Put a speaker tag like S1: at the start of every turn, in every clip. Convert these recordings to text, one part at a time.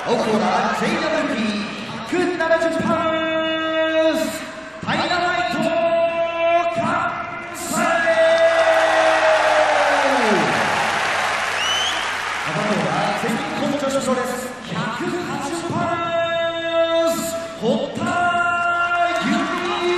S1: 오코라 JWP 170 파운드 다이너마이트 강사의 오코라全日本女子プロレス180パウンド堀田由美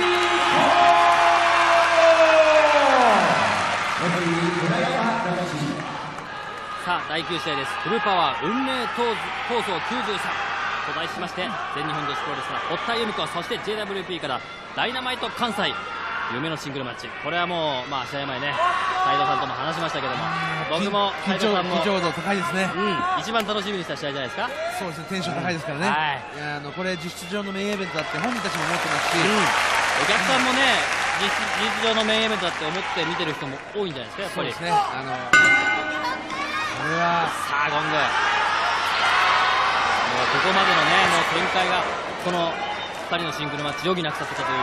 S1: 子
S2: さあ第9試合です。フルパワー運命闘争93と題しまして、全日本女子プロレスラー堀田由美子、そして JWP からダイナマイト関西、夢のシングルマッチ。これはもう、試合前ね、斉藤さんとも話しましたけども、僕も斉藤さんも
S3: 緊張度高いですね。
S2: 一番楽しみにした試合じゃないですか。
S3: そうですね、テンション高いですからね。いやこれ実質上のメインイベントだって本人たちも思ってますし、
S2: お客さんもね、事実上のメインイベントだって思って見てる人も多いんじゃないですか、やっぱり。
S3: そうですね。これは
S2: さあゴング、もうここまでのね、もう展開がこの2人のシングルマッチ余儀なくさせたという、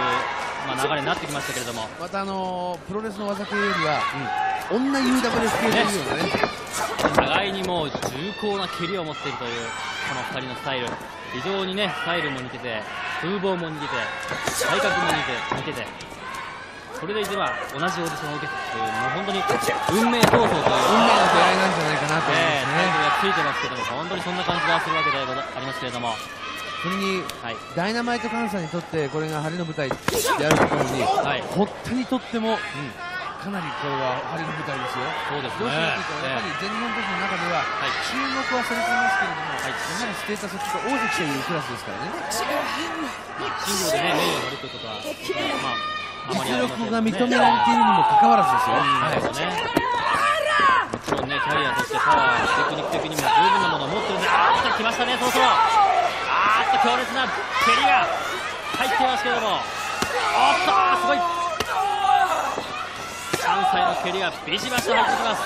S2: 流れになってきましたけれども、
S3: またプロレスの技系よりは、女 UWF 系というようなね、
S2: 互いにもう重厚な蹴りを持っているというこの2人のスタイル、非常にねスタイルも似てて、風貌も似てて、体格も似てて、それでいては同じオーディションを受けたという、もう本当に運命闘争という
S3: 運命の出会いなんじゃないかなと思いますね。
S2: タイトルがついてますけども、本当にそんな感じがするわけでありますけれども、
S3: それに、ダイナマイト関西にとってこれが晴れの舞台であるところに、堀田にとっても、かなりこれは晴れの舞台ですよ。
S2: そうですね。
S3: どうしてかというと、やっぱり全日本女子の中では、注目はされていますけれども、やはりステータスはちょっと大関というクラスですからね。
S2: シングルでね、メインを張るということは、
S3: 実力が認められているにもかかわらずですよ。
S2: もちろんね、キャリアとしてパワー、テクニック的にも十分なものを持ってるんで、来ましたね、そろそろ。強烈な蹴りが入っていますけれども、すごい。関西の蹴りがビシバシと入ってきます。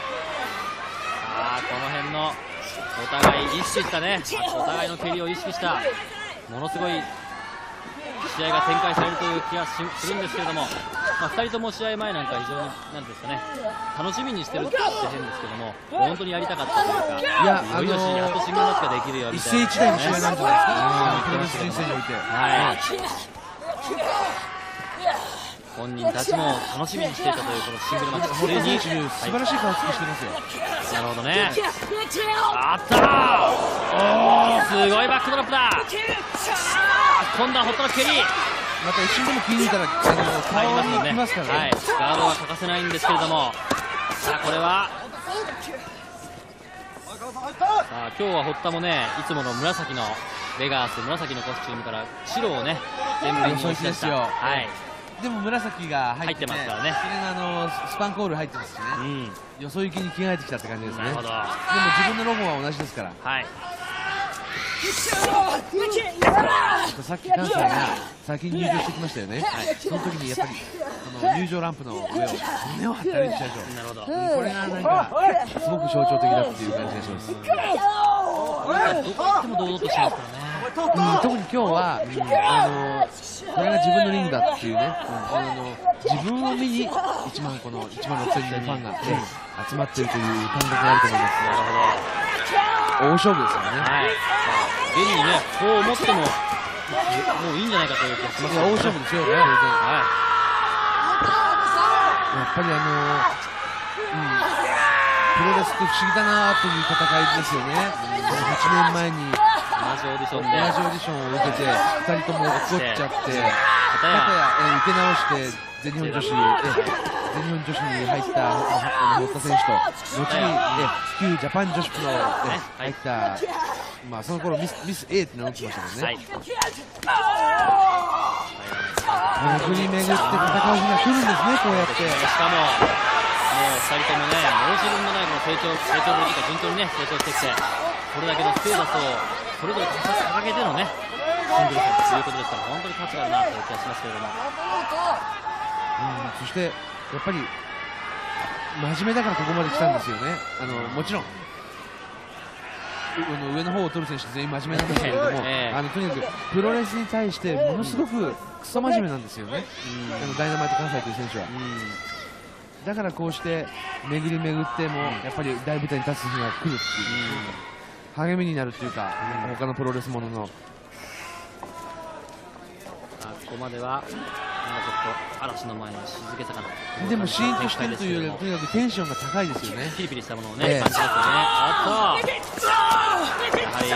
S2: この辺のお互い意識したね、お互いの蹴りを意識したものすごい試合が展開されるという気がするんですけれども、2人とも試合前なんか非常になんですかね、楽しみにしてるって変ですけども、本当にやりたかったというか、いよいよやっとシングルマッチができるよみたいな、
S3: 一世一代の試合なんじゃないですか、プロレス人生において。
S2: 本人たちも楽しみにしていたというこのシングルマッチ、
S3: 堀田選手素晴らしい顔つきしてますよ。
S2: なるほどね。すごいバックドロップだ。今度は堀田の蹴り、
S3: また一瞬でも気に入ったら顔に来ますからね。
S2: ガードは欠かせないんですけれども、これは今日は堀田もね、いつもの紫のベガース、紫のコスチュームから白をね全部に持ち出した。
S3: でも紫が入って
S2: ますからね。
S3: それがスパンコール入ってますしね、よそ行きに着替えてきたって感じですね。でも自分のロゴは同じですから。さっき関西が先に入場してきましたよね。その時にやっぱり入場ランプの上を胸を張って歩いてきたでしょ。これがなんかすごく象徴的だっていう感じがします。
S2: どこ行っても堂々としてますからね。
S3: 特に今日はこれが自分のリングだっていうね、自分を見に1万6000人のファンが集まっているという感覚があると思います。大勝負ですからね。
S2: 現にね、こう思ってももういいんじゃないかという気がします。
S3: 大勝負ですよね。やっぱりプロレスって不思議だなという戦いですよね。8年前に
S2: 同じオーディション
S3: を受けて2人とも落っこっちゃって、片や受け直して全日本女子に入った堀田選手と、後に旧ジャパン女子プロ入った、その頃ミス A って名乗ってましたもんね。巡り巡って戦う日が来るんですね、こうやって。
S2: しかももう2人ともね、申し分のないこの成長ぶりというか順調にね成長してきて、これだけのステータスをそれぞれ掲げてのねシングル戦ということですから、本当に価値があるなという気がしますけれども、
S3: そしてやっぱり真面目だからここまで来たんですよね。もちろん上の方を取る選手全員真面目なんですけれども、とにかくプロレスに対してものすごくクソ真面目なんですよね、ダイナマイト関西という選手は。だからこうして巡り巡ってもやっぱり大舞台に立つ日が来るっていう。 励みになるというか、他のプロレスものの。
S2: ここまではちょっと嵐の前に静けさかな。
S3: でもシーンとしてるというよりとにかくテンションが高いですよね。
S2: ピリピリしたものをね、感じますよね。あっとやはりこのシングル戦だ。これ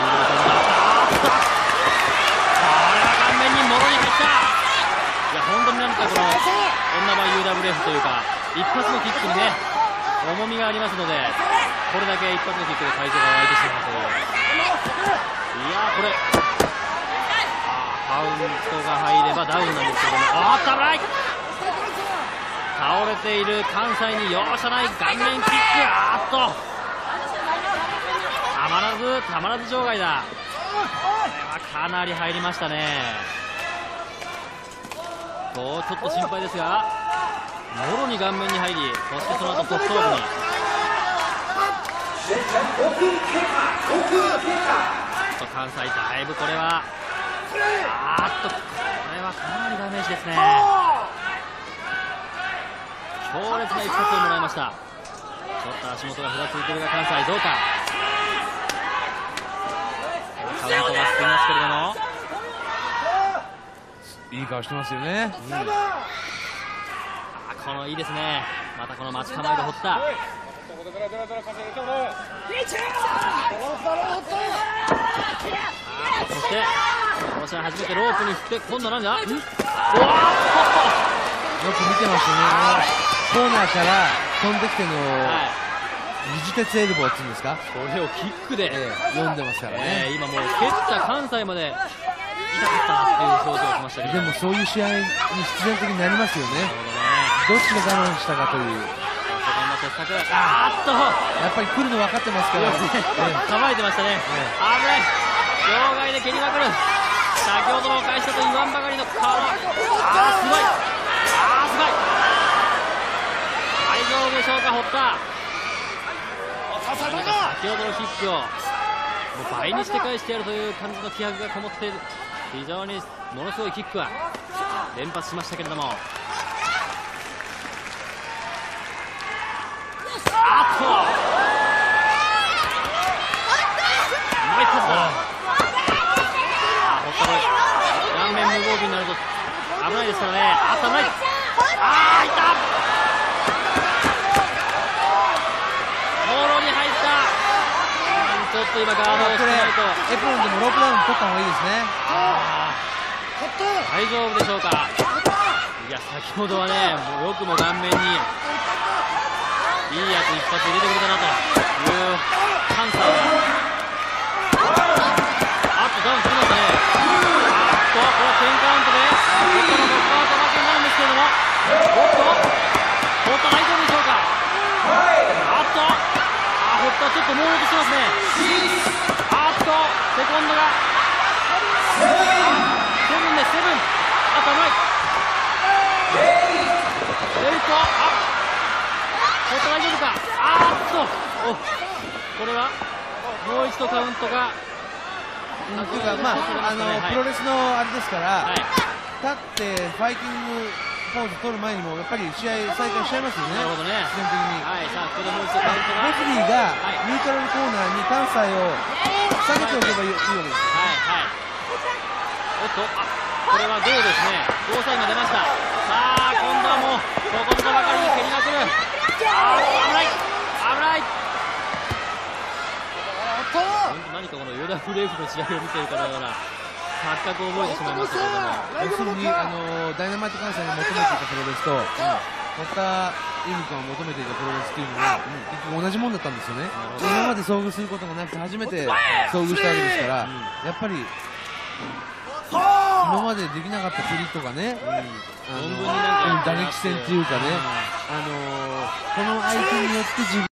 S2: は顔面にもろに入った。いや本当になんかこの女版 UWF というか一発のキックにね重みがありますので、これだけ一発のキックで会場が沸いてしまうという。いやこれカウントが入ればダウンなんですけども、あーっと危ない。倒れている関西に容赦ない顔面キック。あーっとたまらず場外だ。これはかなり入りましたね。ちょっと心配ですが、もろに顔面に入り、そしてその後側頭部に。関西だいぶこれはこれはかなりダメージですね。強烈な一発をもらいました。ちょっと足元がふらついているが関西どうか。カウントが進みますけれども、
S3: いい顔してますよね。
S2: このいいですね。またこの待ち構えで掘った。そしてこちら初めてロープに振って、今度は何だ。よく見て
S3: ますよね。コーナーから飛んできての二次鉄エルボーっていうんですか、
S2: これをキックで
S3: 読んでますからね。
S2: 今もう蹴った関西まで痛かったっていう表情をしましたけど、
S3: でもそういう試合に必然的になりますよね。どっちが我慢したかという。やっぱり来るの分かってますから
S2: 構えてましたね。危ない。場外で蹴りまくる。先ほどの返したと言わんばかりの顔。すごい。すごい。大丈夫でしょうか、堀田。先ほどのキックをもう倍にして返してやるという感じの気迫がこもっている、非常にものすごいキックは連発しましたけれども、あっともう一発だ。堀田の顔面無防備になると危ないですからね。危ない。いったもろに入った。ちょっと今ガードをしないと。
S3: エプロンでもロープダウン取った方がいいですね。
S2: 大丈夫でしょうか。いや先ほどはね、もうよくも顔面にいいやつ一発入れてくれたなという関西。ダウンつきましたね。これは10カウントで堀田のノックアウト負けになるんですけれども、堀田大丈夫でしょうか。堀田ちょっとモールとしてますね。セコンドがセブンです。セブン。危ない。ベルト堀田大丈夫か。これはもう一度カウントが
S3: プロレスのあれですから、立ってファイティングポーズ取る前にもやっぱり試合再開しちゃいますよね。
S2: なるほどね。
S3: 自然的に。
S2: さあここでもう一度カウントが。
S3: レフェリーがニュートラルコーナーに関西を下げておけばいいわけです。
S2: これはゴーですね。ゴーサインが出ました。さあ今度はもうここぞとばかりに蹴りまくる。危ない。何かこのヨダフレーフの試合を見ているかのような錯覚を覚えてしまいましたけれども、
S3: 要するにダイナマイト関西が求めていたプロレスと堀田由美子が求めていたプロレスっていうのは結局同じもんだったんですよね。今まで遭遇することがなくて初めて遭遇したわけですから、やっぱり今までできなかった振りとかね、打撃戦っていうかね、この相手によって自分